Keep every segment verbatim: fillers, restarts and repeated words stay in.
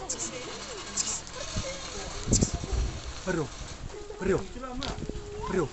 Bro, bro, bro.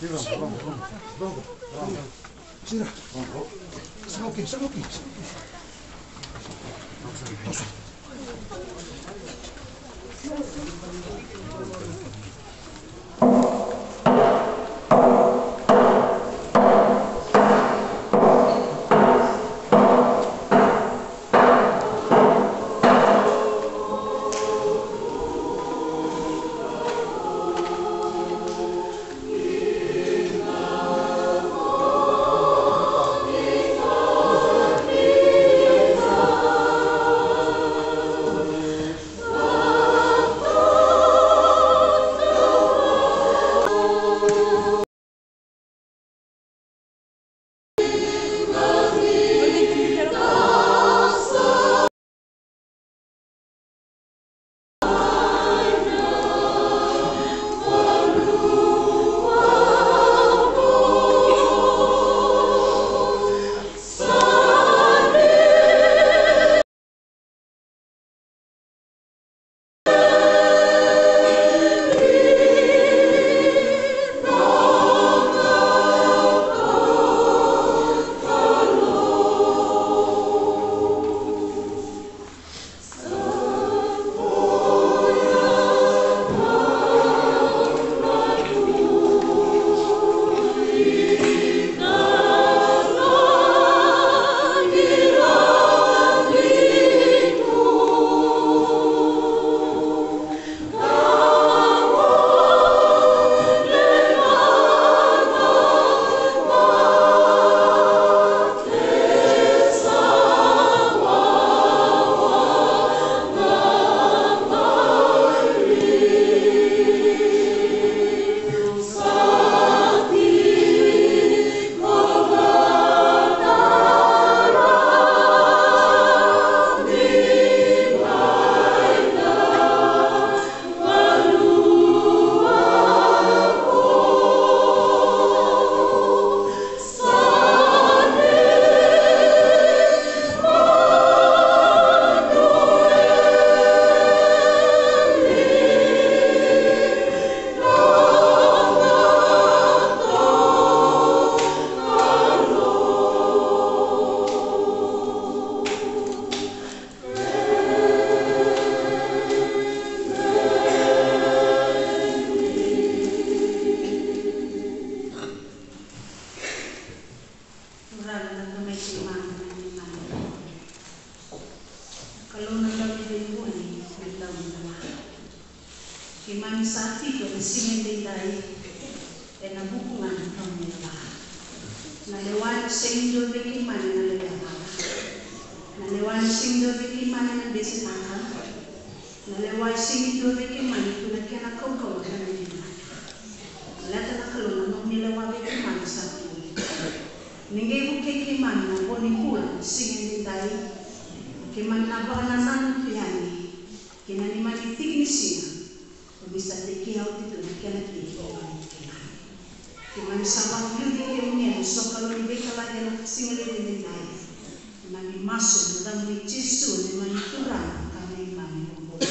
Vamos, vamos, vamos. Vamos, vamos. Tira. Sai aqui, sai aqui. Nossa. Imani saatito nisimende dai e na buku ngani kamera na lewani sendo de kimani na lewa na lewani sendo de kimani na besi naka na lewani sendo de kimani kuna kana kau kau kana ni lata na kalona no ni lewa de kimani saatito ninge buke kimani na boni kula simende dai kimani na bana nanu yani kina ni mani tignisia bisa tekia uti tu kena tiga orang kena. Cuma sama mungkin dia punya so kalau ni beka lagi nak single ni naik. Mami masuk dalam ni cisu ni mami turun kami mami kumpul.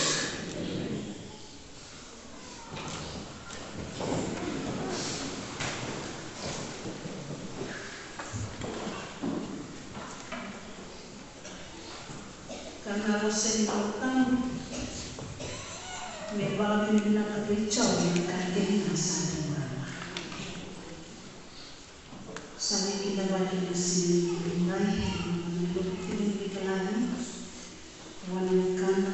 Karena rosen orang Mebala bina kapichau yang kaki nasa nama. Sami kita bagi nasi binai, menurut film kita lagi, warna kana,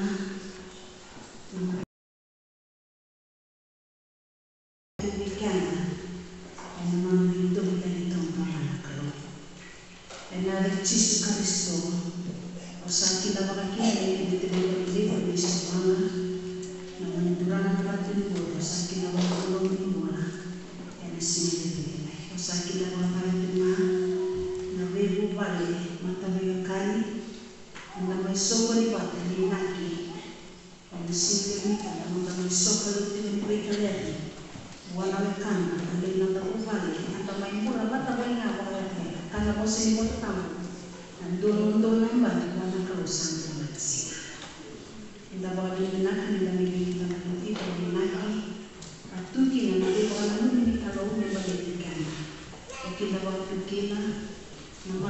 kana, yang mana itu kita itu mana kalau, yang ada Yesus Kristus, asal kita bagi kita tidak boleh bisa mana. Namun durang ratin bodo sakit awal kolom ni bola yang sini ni. Sakit awal kali tengah, nabi bupali mata berkali, nabi sokoli batu ni naki, yang sini ni nabi nabi sokoli tu ni berkali. Wana lekan, nabi nabi bupali, nabi mula batu banyak awal kali. Karena bosan bodo tamu, dan dorong-dorong nambah wana kawasan termasih. Kita bawa di mana kita milih kita nanti kalau di mana, tujuh yang nanti orang ini kalau memang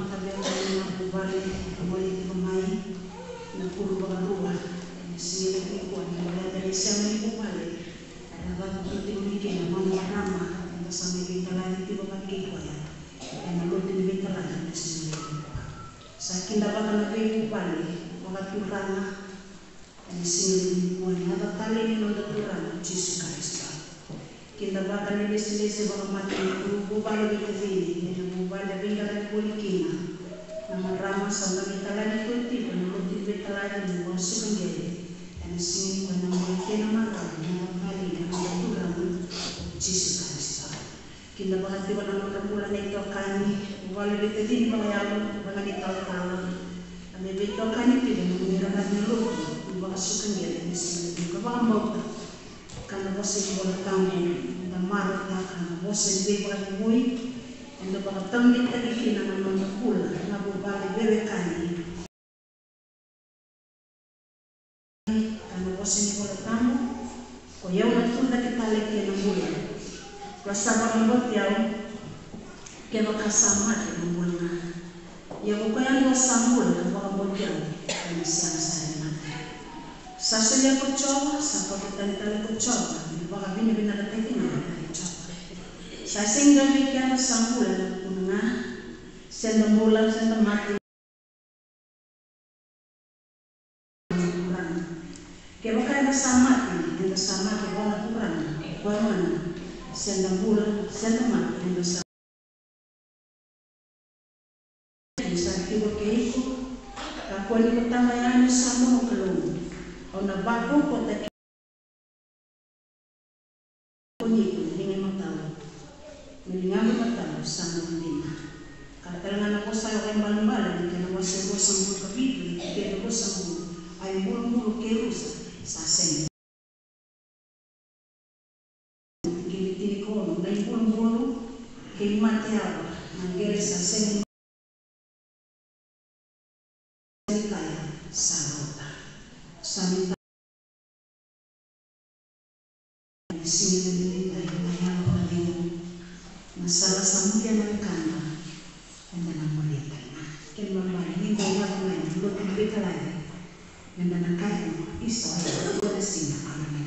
tabela na kubali kumuli kumai na kuru bagarua na sile kwa na dari sama ni kubali ada batu penting ni na mama rama na sama ni talani tiba pagi kwa ya na lote ni betalani na sile sakinda baka na bei kubali wakati rana na sile ni kwa na hata tali ni ndo turana Yesu Kristo kinda baka ni sile se baka mati kubali betazini na kubali bingara kulikina na marama sama ni talani kuti na lote betalani ni kwa sukangere na sile kwa na mwekena marama na kali na turana Yesu Kristo kinda baka tiba na mula na ito kani wala betazini baka yaman baka ni tao ame beto kani pide na mira na nilo baka sukangere na sile kwa baka mbauta kana bose bola tamu da marata kana bose be baka mui endo baka tamu ta dikina na mama kula na bobale bebe kani kana bose ni bola tamu ko yau na tunda kitale ke na mula kwa sababu mboti yao ke baka samaki na mula ya ko yango samula baka mboti yao ni sana sana sasa dia kucoba, sampai kita tali kucoba, baka bini bina datang na kucoba. Sasa ingat bikin sambulan kuna, senda mula senda mati. Kaya baka ada sama ini, ada sama kebona kurang, kurang senda mula senda mati, ada sama. Bisa kita keiku, aku ni pertama yang sama belum. Ona bako kota koni ninge matalo ninga matalo sama ndina katalangan ako sa yung balbala ni kana wasa wasa mo kapito ni ko sa mo ay mulu kerusa sa sen giliti ko no dai mulu ke matiawa mangere sa sen kaya sarota samita sini dari mayang paling masalah sampai yang kanda dan dalam melihat kan mama ini banyak main belum dibeli lagi dan dalam kain iso ada singa alam